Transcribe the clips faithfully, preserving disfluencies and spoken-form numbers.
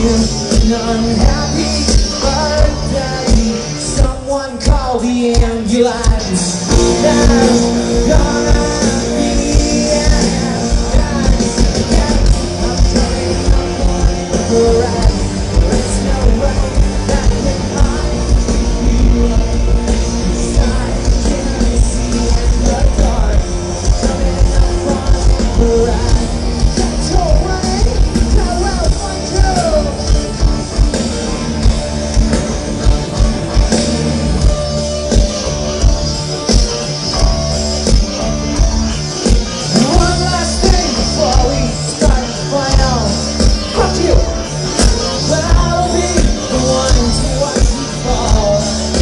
an unhappy birthday. Someone call the ambulance. There's gonna be an accident. I'm coming up on the ride. There's no way that can hide you. I can see in the dark. Coming up on the ride. Control running, farewell, one, two. One last thing before we start to fight on. Fuck you! But I'll be the one to watch you fall.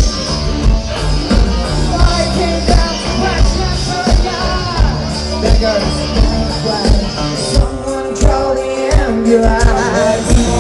I came down to crash that for a guy. Beggars, flag. Someone call the ambulance.